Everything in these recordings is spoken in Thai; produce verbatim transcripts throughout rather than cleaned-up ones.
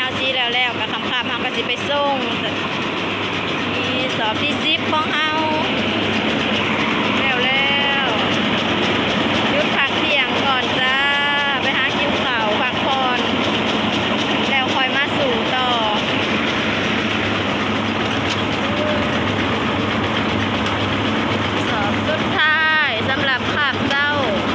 าซีแล้วแล้วกับคำคำเขาก็สิไปส่งมีสอบที่ซิปของเฮาแล้วแล้วหยุดพักเที่ยงก่อนจ้าไปหากินข้าวพักผ่อนแล้วคอยมาสู่ต่อสอบสุดท้ายสำหรับภาคเจ้า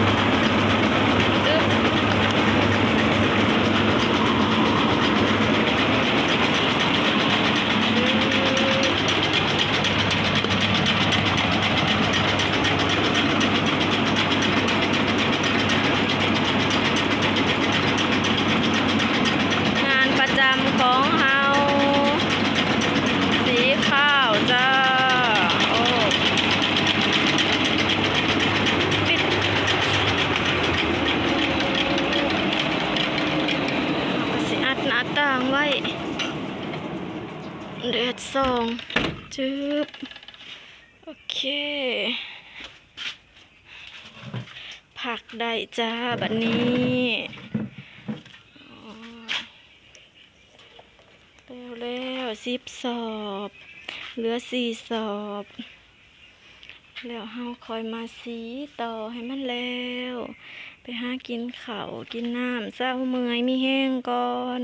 ของเฮาสีข้าวจ้าโอ้ปิดสิอัดหน้าต่างไว้เดือดสองจึ๊บโอเคผักได้จ้าบัดนี้แล้วแล้วสิบสอบเหลือสี่สอบแล้วเฮาคอยมาสีต่อให้มันแล้วไปหากินข้าวกินน้ำเศร้าเมื่อยมีแห้งก่อน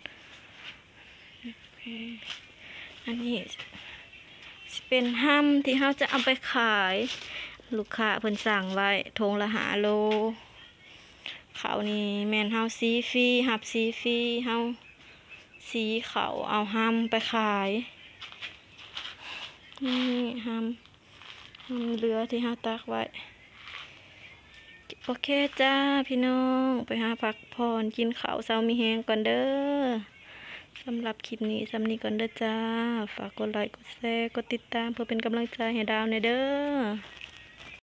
อันนี้เป็นห้ำที่เฮาจะเอาไปขายลูกค้าเพิ่นสั่งไว้ทงละหาโลข้าวนี่แม่นเฮาซีฟรีหับซีฟรีเฮาสีเขาเอาห้ำไปขายนี่ห้ำห้ำเรือที่ห้าตักไว้โอเคจ้าพี่น้องไปหาพักผ่อนกินข้าวเช้ามีแหงก่อนเด้อสำหรับคลิปนี้สำนี้ก่อนเด้อจ้าฝากกดไลค์กดแชร์กดติดตามเพื่อเป็นกำลังใจให้ดาวในเด้อ